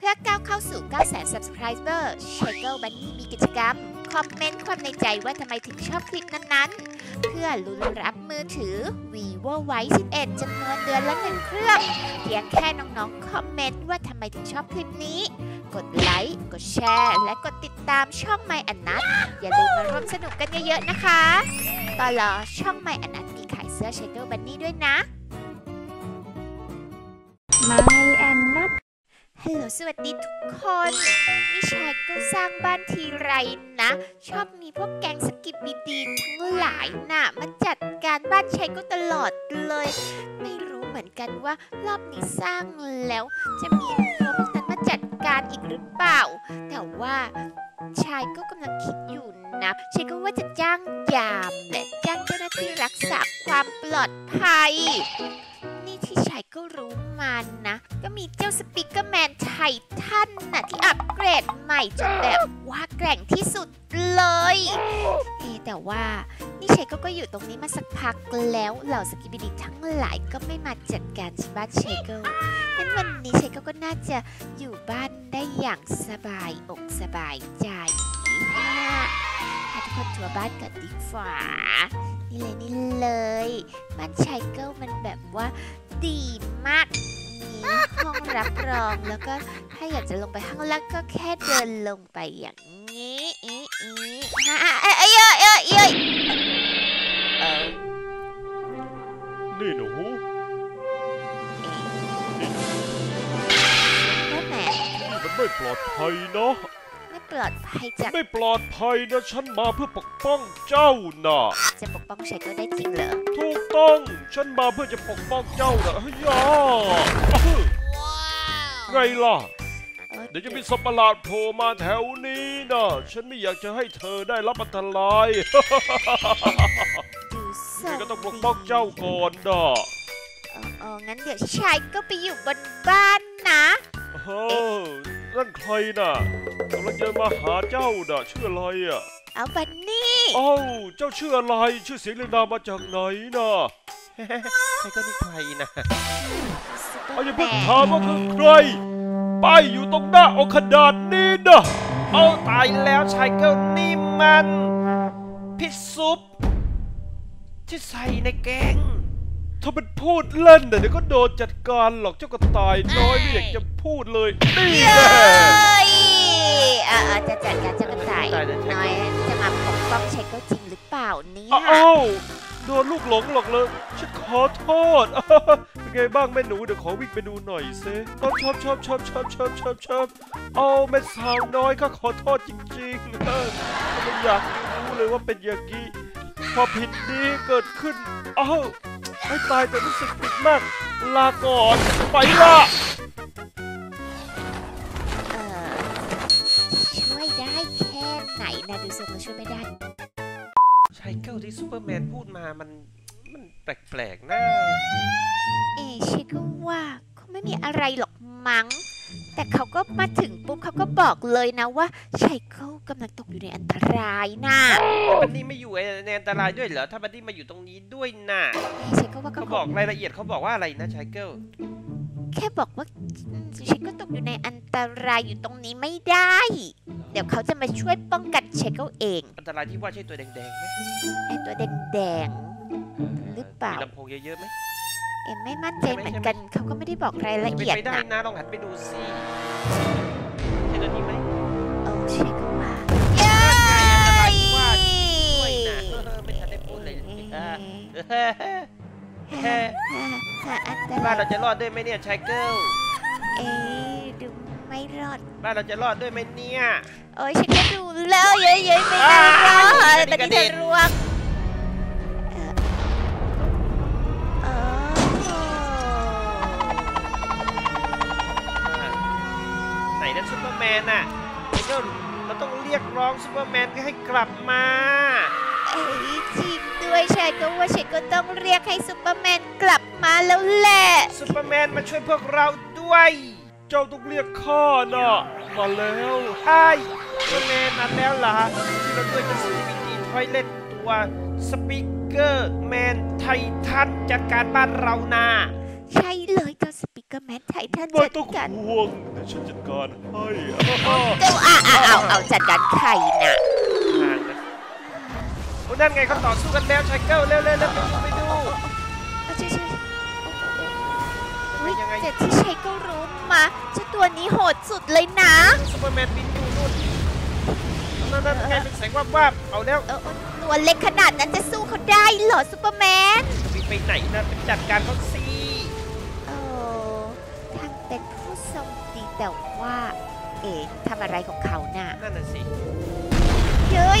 พื่อก้าวเข้าสู่ 900,000 Subscriber Shackle Bunny มีกิจกรรมคอมเมนต์ความในใจว่าทำไมถึงชอบคลิปนั้นๆเพื่อลุ้นรับมือถือ Vivo Y 11 จำนวนเดือนละ1 เครื่องเพียงแค่น้องๆคอมเมนต์ว่าทำไมถึงชอบคลิปนี้กดไลค์กดแชร์และกดติดตามช่อง My อันนัทอย่าลืมมาร่วมสนุกกันเยอะๆนะคะตลอดช่อง My อันนัทมีขายเสื้อ Shackle Bunny ด้วยนะ My อันนัทฮัลโหลสวัสดีทุกคนนี่ชายก็สร้างบ้านทีไรนะชอบมีพวกแก๊งสกิปดีๆทั้งหลายน่ะมาจัดการบ้านชายก็ตลอดเลยไม่รู้เหมือนกันว่ารอบนี้สร้างแล้วจะมีตัวพวกนั้นมาจัดการอีกหรือเปล่าแต่ว่าชายก็กำลังคิดอยู่นะชายก็ว่าจะจ้างยามและจ้างเจ้าหน้าที่รักษาความปลอดภัยนี่ที่ชายก็รู้มานะก็มีเจ้าสปีกเกอร์แมนไททันนะที่อัปเกรดใหม่จนแบบว่าแกร่งที่สุดเลยแต่ว่านี่ชายก็อยู่ตรงนี้มาสักพักแล้วเหล่าสกิบิดิทั้งหลายก็ไม่มาจัดการที่บ้านชายก็งั้นวันนี้ชายก็น่าจะอยู่บ้านได้อย่างสบายอกสบายใจทุกคนทัวร์บ้านกันดีฝ่านี่เลยบ้านชายเกิลมันแบบว่าดีมากมีห้องรับรองแล้วก็ถ้าอยากจะลงไปข้างล่างก็แค่เดินลงไปอย่างนี้นี่หนูแม่มันไม่ปลอดภัยนะไม่ปลอดภัยจากไม่ปลอดภัยนะฉันมาเพื่อปกป้องเจ้าน่ะจะปกป้องชายก็ได้จริงเหรอถูกต้องฉันมาเพื่อจะปกป้องเจ้าน่ะเฮ้ยไงล่ะเดี๋ยวจะมีสัตว์ประหลาดโผล่มาแถวนี้นะฉันไม่อยากจะให้เธอได้รับอันตรายนี่ก็ต้องปกป้องเจ้าก่อนนะงั้นเดี๋ยวชายก็ไปอยู่บนบ้านนะนั่นใครน่ะกำลังจะมาหาเจ้าน่ะชื่ออะไรอ่ะเอาบันนี่เจ้าชื่ออะไรชื่อเสียงเรียงนามมาจากไหนน่ะใครก็นี่ใครนะอย่าเพิ่งถามว่าคือใครป้ายอยู่ตรงหน้าอกขนาดนี้นะตายแล้วชายเกิลนี่มันพิซซุปที่ใส่ในแกงถ้าเป็นพูดเล่นเดี๋ยวก็โดนจัดการหรอกเจ้ากระต่ายน้อยไม่อยากจะพูดเลยนี่แหละจะจัดการเจ้ากระต่ายน้อยจะมาปกป้องชายเกิลจริงหรือเปล่าเนี่ยโดนลูกหลงหรอกเลยฉันขอโทษเป็นไงบ้างแม่หนูเดี๋ยวขอวิ่งไปดูหน่อยซิชอบแม่สาวน้อยข้าขอโทษจริงๆไม่อยากรู้เลยว่าเป็นอย่างนี้พอผิดนี้เกิดขึ้นให้ตายแต่รู้สึกผิดมากลาก่อนไปละช่วยได้แค่ไหนนะดูทรงช่วยไม่ได้ชายเกิลที่ซูเปอร์แมนพูดมามันแปลกๆนะชิก็ว่าเขาไม่มีอะไรหรอกมั้งแต่เขาก็มาถึงปุ๊บเขาก็บอกเลยนะว่าชายเกิลกำลังตกอยู่ในอันตรายนะบันนี่ไม่อยู่ในอันตรายด้วยเหรอถ้าบันนี่มาอยู่ตรงนี้ด้วยน่ะชายเกิลว่าเขาบอกรายละเอียดเขาบอกว่าอะไรนะชายเกิลแค่บอกว่าชายเกิลตกอยู่ในอันตรายอยู่ตรงนี้ไม่ได้เดี๋ยวเขาจะมาช่วยป้องกันชายเกิลเองอันตรายที่ว่าใช่ตัวแดงๆไหมตัวแดงๆหรือเปล่ามีลำโพงเยอะๆไหมไม่มั่นใจเหมือนกันเขาก็ไม่ได้บอกรายละเอียดนะไปได้นะลองหันไปดูสิใช่ตัวนี้ไหมใช่ก็ว่าไม่ทันได้พูดเลยบ้านเราจะรอดด้วยไหมเนี่ยชายเกิลดูไม่รอดบ้านเราจะรอดด้วยไหมเนี่ยฉันก็ดูแล้วเยอะๆไม่ได้รอดแต่ที่เธอรวมไหนนั่นซูเปอร์แมนน่ะเราต้องเรียกร้องซูเปอร์แมนให้กลับมาจริงด้วยชายก็ว่าชายก็ต้องเรียกให้ซูเปอร์แมนกลับมาแล้วแหละซูเปอร์แมนมาช่วยพวกเราด้วยเจ้าต้องเรียกข้าน่ะมาแล้วใช่ซูเปอร์แมนมาแล้วเหรอที่เราด้วยจะซื้อวิธีทอยเล็ตตัวสปีกเกอร์แมนไททันจัดการบ้านเรานะใช่เลยเจ้าสปีกเกกอร์แมนไททันไม่จัดต้องการห่วงเดี๋ยวฉันจัดการให้เจ้าเอาจัดการไข่น่ะห่างนะโอ้นั่นไงเขาต่อสู้กันแล้วไชเกิลเร็วไปดูเอาช่วยอุ๊ยยังไงแต่ที่ใช้ก็รู้มาเจ้าตัวนี้โหดสุดเลยนะซูเปอร์แมนบินอยู่นู่นนั่นไงเป็นแสงวาบเอาแล้วตัวเล็กขนาดนั้นจะสู้เขาได้เหรอซูเปอร์แมนบินไปไหนนะเป็นจัดการเขาสิทางเป็นผู้ทรงดีแต่ว่าทำอะไรของเขาน่ะนั่นน่ะสิเย้ย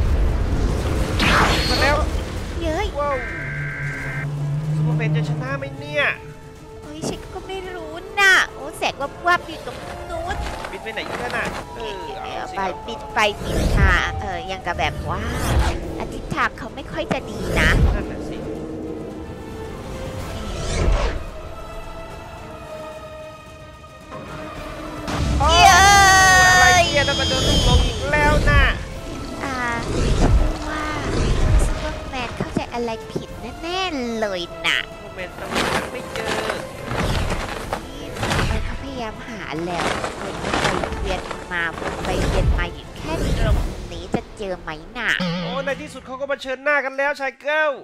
มาแล้วเย้ยว้าวซูเปอร์แมนจะชนะไหมเนี่ยฉันก็ไม่รู้น่ะโอ้แสงวับอยู่ตรงนู้นบินไปไหนอีกแล้วน่ะเอาสิไปบินมายังกับแบบว่าอาทิตย์ทางเขาไม่ค่อยจะดีนะนั่นน่ะสิเย้อะไรยเนี่ยนั่นมันเดินลูกลงอีกแล้วน่ะว่าซูเปอร์แมนเข้าใจอะไรผิดแน่ๆเลยน่ะซูเปอร์แมนต้องหาไม่เจอเขาพยายามหาแล้วไปเวียนมาอยู่แค่ตรงนี้จะเจอไหมน่ะโอ้ในที่สุดเขาก็มาเชิญหน้ากันแล้วชายเกิล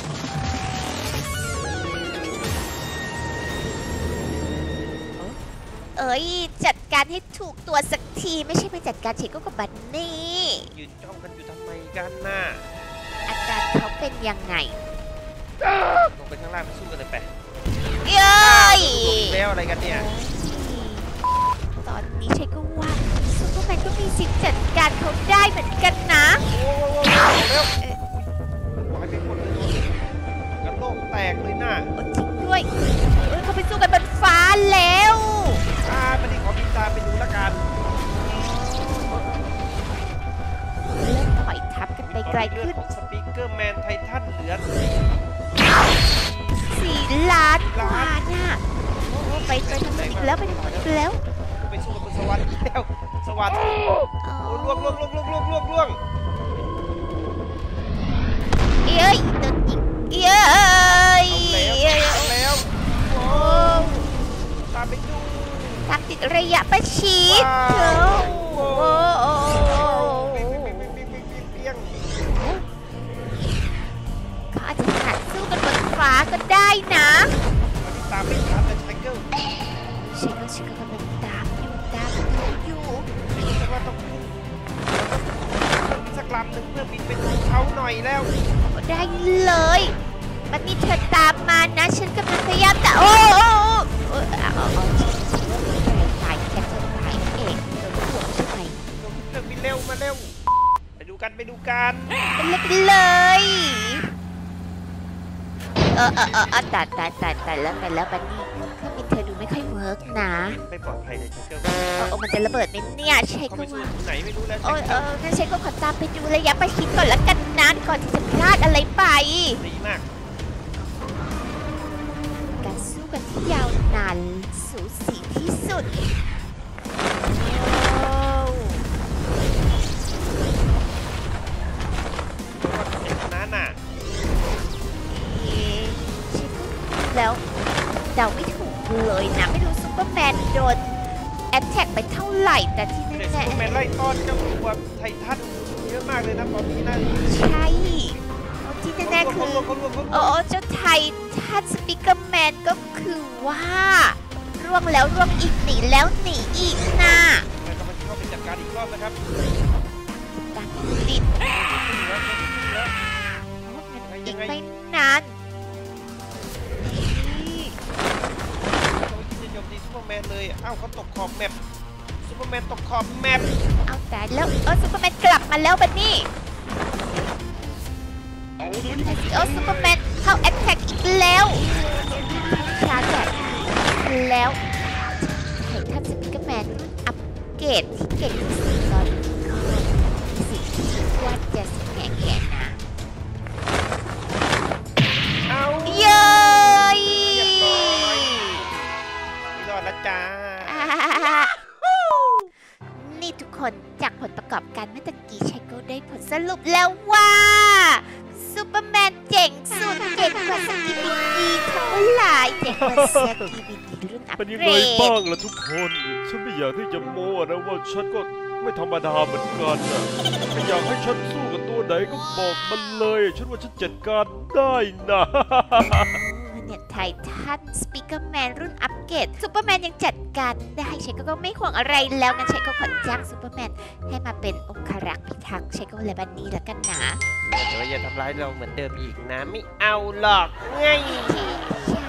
จัดการให้ถูกตัวสักทีไม่ใช่ไปจัดการเชโก้กับบันนี่ยืนจ้องกันอยู่ทำไมกันน่ะอาการเขาเป็นยังไงลงไปข้างล่างไปสู้กันเลยไปเย้ยลงแล้วอะไรกันเนี่ยตอนนี้เชโก้ว่าซูเปอร์แมนก็มีสิทธิ์จัดการเขาได้เหมือนกันนะโอ้เร็ววายไปหมดเลยกันโลกแตกเลยน่ะจริงด้วยเขาไปสู้กันบนฟ้าแล้วไม่ได้ขอบินตามไปดูละกันเริ่มถอยทับกันไปไกลขึ้นของสปีกเกอร์แมนไททันเหลือ 4 ล้านกว่าน่ะไปทางนู้นอีกแล้วไปสู้กับบนสวรรค์แล้วสวรรค์ล่วงเอ้ยโดนยิงเอ้ยเอาแล้วโอ้ตามไปดูตามติดระยะประชิดเขาอาจจะถนัดสู้กันบนฟ้าก็ได้นะตามไม่ทันเลยไชเกิลเชโก้กำลังตามอยู่แต่ว่าต้องมีสักลำหนึ่งเพื่อบินไปดูเขาหน่อยแล้วได้เลยมันนี่เธอตามมานะฉันกำลังพยายามแต่ตายแค่เธอตายเองโดนห่วงใช่ไหมเครื่องบินเร็วมาเร็วไปดูกันไปเลยแต่แล้วบันนี่เครื่องบินเธอดูไม่ค่อยเวิร์กนะไม่ปลอดภัยเลยไชเกิลมันจะระเบิดไหมเนี่ยใช่เขาก็ไปสู้ว่าที่ไหนไม่รู้แล้วงั้นใช่ก็ขอตามไปดูระยะประชิดก่อนละกันนะก่อนที่จะพลาดอะไรไปดีมากการสู้กันที่ยาวนานสูสีที่สุดนั่นน่ะแล้วเดาไม่ถูกเลยนะไม่รู้ซูเปอร์แมนโดนแอตแทกไปเท่าไหร่แต่ที่เด็กแน่ซูเปอร์แมนไล่ต้อนเจ้าตัวไททันเยอะมากเลยนะตอนนี้นะใช่ที่แน่ๆคือเจ้าไททันสปีกเกอร์แมนก็คือว่าร่วงแล้วร่วงอีกหนีแล้วหนีอีกนะแต่กำลังเข้าไปจัดการอีกรอบนะครับตามติดอีกไม่นานเขาจะโจมตีซูเปอร์แมนเลยอ้าวเขาตกขอบแมปซูเปอร์แมนตกขอบแมปเอาแต่แล้วซูเปอร์แมนกลับมาแล้วบันนี่ซูเปอร์แมนเข้าแอตแทกอีกแล้วชาร์จแบบแล้วไททันสปีกเกอร์แมนอัปเกรดที่เก่งที่สุดตอนนี้ก็มีสิ่งที่ว่าจะแก่นะเอาเย้ยไม่รอดละจ้านี่ทุกคนจากผลประกอบการเมื่อตะกี้ไชโก้ได้ผลสรุปแล้วว่าซูเปอร์แมนเจ๋งสุดเก่งกว่าสกิบิดีทั้งหลายเจ๋งกว่าสกิบิดีรุ่นอัปเป็นยังไงบ้างล่ะทุกคนฉันไม่อยากที่จะโม้นะว่าฉันก็ไม่ธรรมดาเหมือนกันนะถ้าอยากให้ฉันสู้กับตัวไหนก็บอกมันเลยฉันว่าฉันจัดการได้นะเนี่ยไททันสปีกเกอร์แมนรุ่นอัปเกรดซูเปอร์แมนยังจัดการได้ใช้ก็ไม่ห่วงอะไรแล้วงั้นใช้ก็ขอจ้างซูเปอร์แมนให้มาเป็นองครักษ์พิทักษ์ใช้ก็เลยบันนี้แล้วกันนะแต่ว่าอย่าทำร้ายเราเหมือนเดิมอีกนะไม่เอาหรอกไงใช่